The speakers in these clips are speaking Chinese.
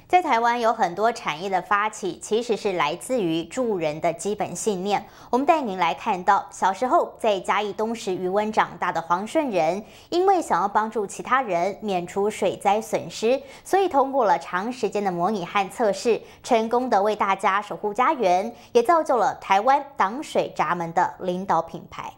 在台湾有很多产业的发起，其实是来自于助人的基本信念。我们带您来看到，小时候在嘉义东石渔湾长大的黄顺仁，因为想要帮助其他人免除水灾损失，所以通过了长时间的模拟和测试，成功的为大家守护家园，也造就了台湾挡水闸门的领导品牌。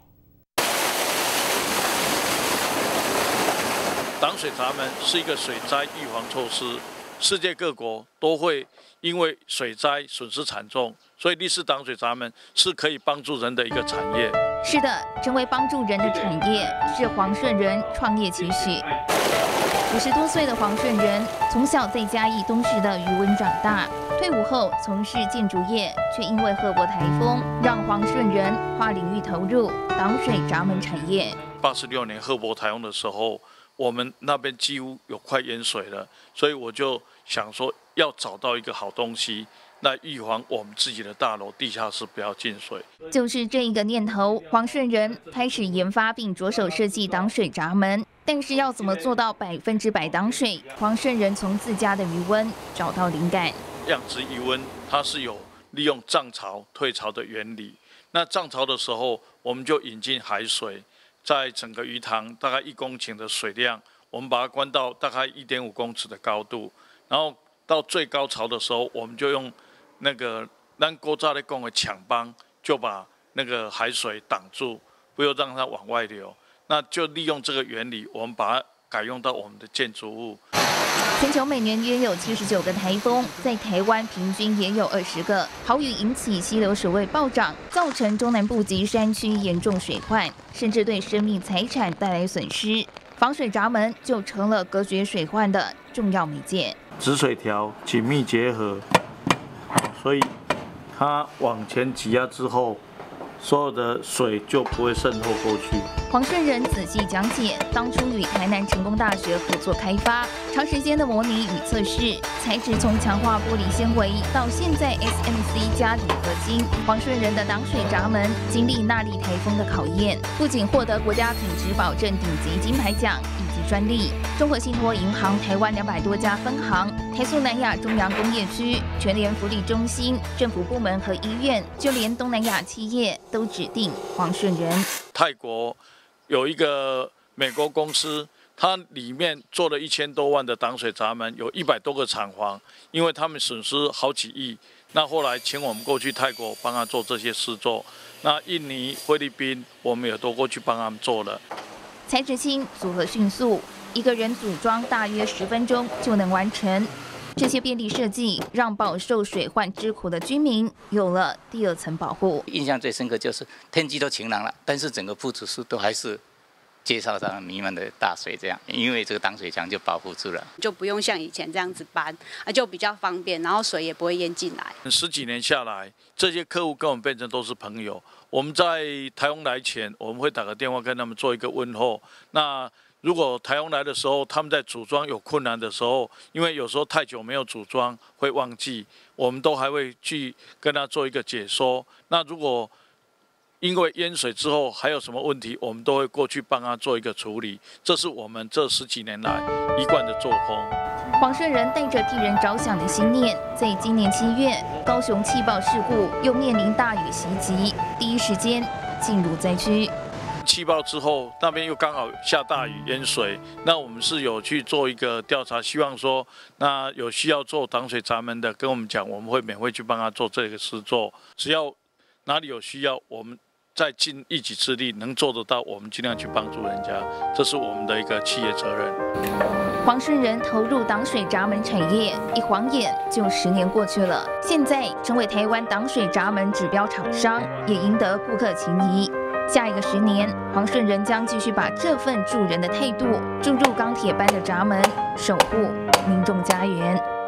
挡水闸门是一个水灾预防措施。 世界各国都会因为水灾损失惨重，所以立式挡水闸门是可以帮助人的一个产业。 是的，成为帮助人的产业是黄顺仁创业期许。50多岁的黄顺仁从小在嘉义东石的渔湾长大，退伍后从事建筑业，却因为赫伯台风，让黄顺仁跨领域投入挡水闸门产业。 86年赫伯台风的时候。 我们那边几乎有快淹水了，所以我就想说要找到一个好东西，来预防我们自己的大楼地下室不要进水。 就是这一个念头，黄顺仁开始研发并着手设计挡水闸门。但是要怎么做到100%挡水？黄顺仁从自家的渔温找到灵感。 养殖渔温它是有利用涨潮退潮的原理。那涨潮的时候，我们就引进海水。 在整个鱼塘大概1公顷的水量，我们把它关到大概1.5公尺的高度，然后到最高潮的时候，我们就用那个咱古早咧讲的抢帮，就把那个海水挡住，不要让它往外流。那就利用这个原理，我们把它改用到我们的建筑物。 全球每年约有79个台风，在台湾平均也有20个。豪雨引起溪流水位暴涨，造成中南部及山区严重水患，甚至对生命财产带来损失。防水闸门就成了隔绝水患的重要媒介。 止水条紧密结合，所以它往前挤压之后，所有的水就不会渗透过去。 黄顺仁仔细讲解，当初与台南成功大学合作开发，长时间的模拟与测试，材质从强化玻璃纤维到现在 SMC 加铝合金。黄顺仁的挡水闸门经历纳莉台风的考验，不仅获得国家品质保证顶级金牌奖以及专利，中国信托银行台湾200多家分行，台塑南亚中洋工业区、全联福利中心、政府部门和医院，就连东南亚企业都指定黄顺仁。 泰国。 有一个美国公司，它里面做了1000多万的挡水闸门，有100多个厂房，因为他们损失好几亿。那后来请我们过去泰国帮他做这些施作。那印尼、菲律宾，我们也都过去帮他们做了。 材质轻，组合迅速，一个人组装大约10分钟就能完成。这些便利设计让饱受水患之苦的居民有了第2层保护。 印象最深刻就是天气都晴朗了，但是整个铺子树都还是介绍上弥漫的大水，这样，因为这个挡水墙就保护住了， 就不用像以前这样子搬，就比较方便，然后水也不会淹进来。 10几年下来，这些客户跟我们变成都是朋友。我们在台风来前，我们会打个电话跟他们做一个问候。那 如果台风来的时候，他们在组装有困难的时候，因为有时候太久没有组装会忘记，我们都还会去跟他做一个解说。那如果因为淹水之后还有什么问题，我们都会过去帮他做一个处理。这是我们这10几年来一贯的作风。 黄顺仁带着替人着想的心念，在今年7月，高雄气爆事故又面临大雨袭击，第一时间进入灾区。 气爆之后，那边又刚好下大雨淹水，那我们是有去做一个调查，希望说，那有需要做挡水闸门的，跟我们讲，我们会免费去帮他做这个施作。只要哪里有需要，我们再尽一己之力，能做得到，我们尽量去帮助人家，这是我们的一个企业责任。 黄顺仁投入挡水闸门产业，一晃眼就10年过去了，现在成为台湾挡水闸门指标厂商，也赢得顾客情谊。 下一个10年，黄顺仁将继续把这份助人的态度注入钢铁般的闸门，守护民众家园。